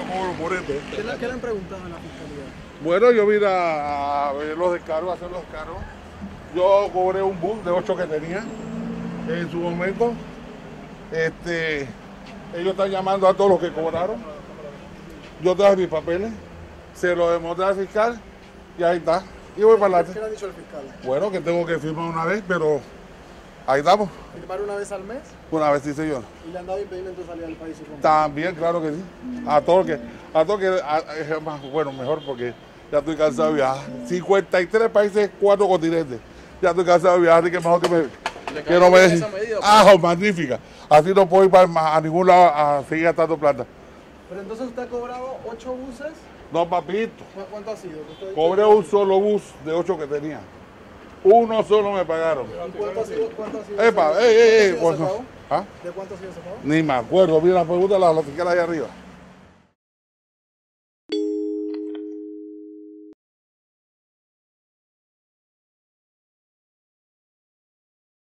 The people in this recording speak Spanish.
por este. ¿Qué le han preguntado en la fiscalía? Bueno, yo vine a ver los descargos, a hacer los descargos. Yo cobré un bus de 8 que tenía en su momento. Ellos están llamando a todos los que cobraron. Yo traje mis papeles, se los demostré al fiscal y ahí está. Y voy para adelante. ¿Qué le ha dicho el fiscal? Bueno, que tengo que firmar una vez, pero ahí estamos. ¿Firmar una vez al mes? Una vez sí, señor. ¿Y le han dado impedimento de salir del país? También, claro que sí. A todo que, es más, bueno, mejor porque ya estoy cansado de viajar. 53 países, 4 continentes. Ya estoy cansado de viajar, así que mejor que no me dejen. Magnífica. Así no puedo ir a ningún lado a seguir gastando plata. Pero entonces usted ha cobrado 8 buses. No, papito. ¿Cuánto ha sido? Cobré un solo bus de 8 que tenía. Uno solo me pagaron. ¿Y cuánto ha sido? Epa, ¿De ¿Ah? cuánto ha sido ese pago? Ni me acuerdo. Mira, pregúntale a la fiscal ahí arriba.